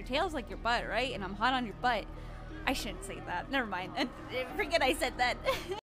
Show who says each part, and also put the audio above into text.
Speaker 1: tail's like your butt, right? And I'm hot on your butt. I shouldn't say that. Never mind. Forget I said that.